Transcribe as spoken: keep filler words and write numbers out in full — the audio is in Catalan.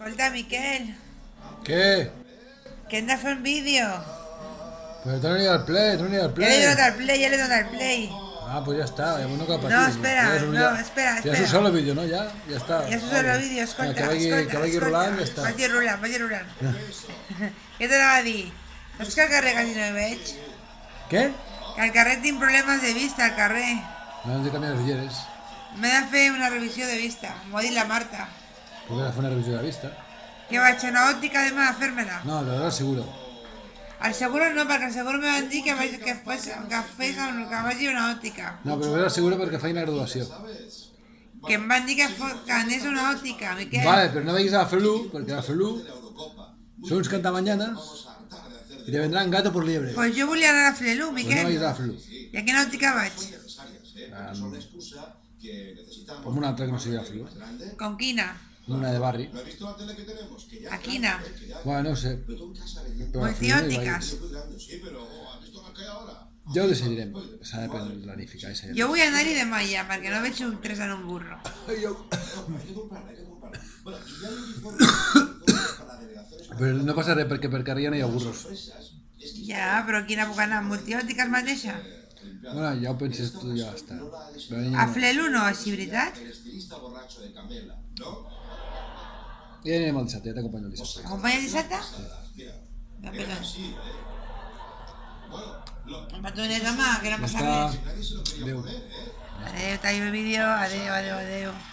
Escolta, Miquel, Què? que hem de fer un vídeo. Pues no ni al play, no ni al Ja play. li he donat al play, ja li he donat al play. Ah, pues ya está, ya bueno que No, espera, no, espera, Ya espera. es un solo vídeo, ¿no? Ya, ya está. Ja s'ho surt el vídeo, escolta, que vagi, escolta, que vagi escolta. rolant, ja està. Vagi rulant, vagi rulant. Què t'anava a dir? Saps que al carrer quasi no hi veig? ¿Qué? Que al carrer tinc problemes de vista, al carrer. No, no te cambias de ulleres. M'he de fer una revisió de vista, m'ho ha dit la Marta. Porque la fue una revisión de la vista. Que vaig a una òptica demà a fer-me-la. No, de verdad seguro. Al seguro no, perquè al seguro me van dir que, vaig, que, fes, que, fes, que vagi a una òptica. No, però veure seguro perquè fa una graduació. Que em van dir que, fos, que anés a una òptica, Miquel. Vale, pero no vayas a la Felu, porque la Felu son uns cantamañanas y te vendrán gato por liebre. Pues jo volia anar a Flelu, Pues no Miquel. vayas a la Felu. I a quina òptica vaig? Um, com una altra que no sigui la Felu. Com quina? Una de barri. A quina? Bueno, no sé. Però la Felu no hi Multiòptiques. vaig. Ja ho decidirem. S'ha de planificar. Esa. Jo vull anar-hi demà ja, perquè no veig un tres en un burro. Però no passa res, perquè per carrer ja no hi ha burros. Ja, però quina puc anar? Multiòptiques mateixa? Bueno, ja ho penses tu, ja està. Però A Flelu no, així, veritat? ja anirem al dissabte, ja t'acompanyo el dissabte. Acompanya el dissabte? No, però... Em petones demà, que no Ja passa està. res. Adéu. Adéu, tallo el vídeo, adéu, adéu, adéu.